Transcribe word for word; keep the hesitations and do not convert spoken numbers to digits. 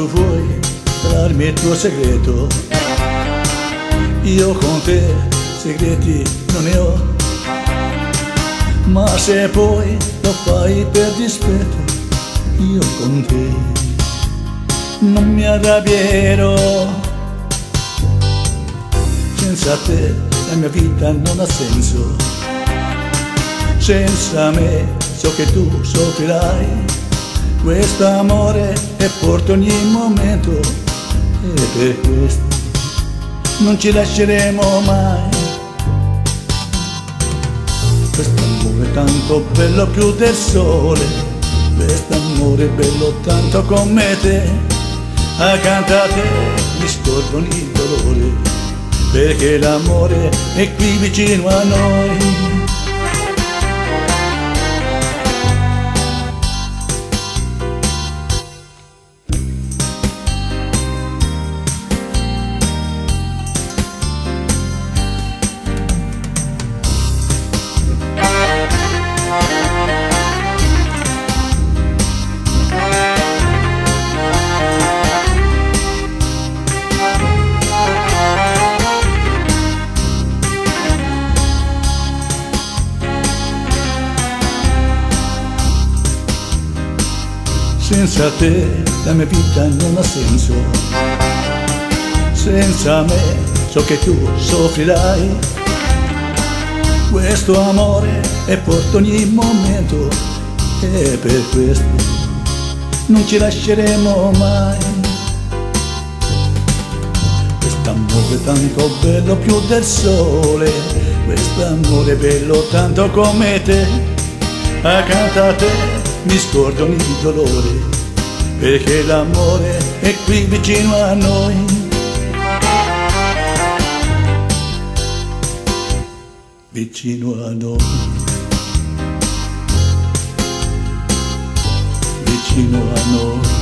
tu vuoi darmi il tuo segreto, io con te segreti non ne ho. Ma se poi lo fai per dispetto, io con te non mi arrabbierò. Senza te la mia vita non ha senso, senza me so che tu soffrirai. Questo amore è porto ogni momento e per questo non ci lasceremo mai. Quest'amore è tanto bello più del sole, quest'amore è bello tanto come te. Accanto a te mi scorgono il dolore, perché l'amore è qui vicino a noi. Senza te la mia vita non ha senso, senza me so che tu soffrirai. Questo amore è porto ogni momento e per questo non ci lasceremo mai. Quest'amore è tanto bello più del sole, quest'amore è bello tanto come te. Accanto a te mi scordo il dolore, perché l'amore è qui vicino a noi. Vicino a noi, vicino a noi.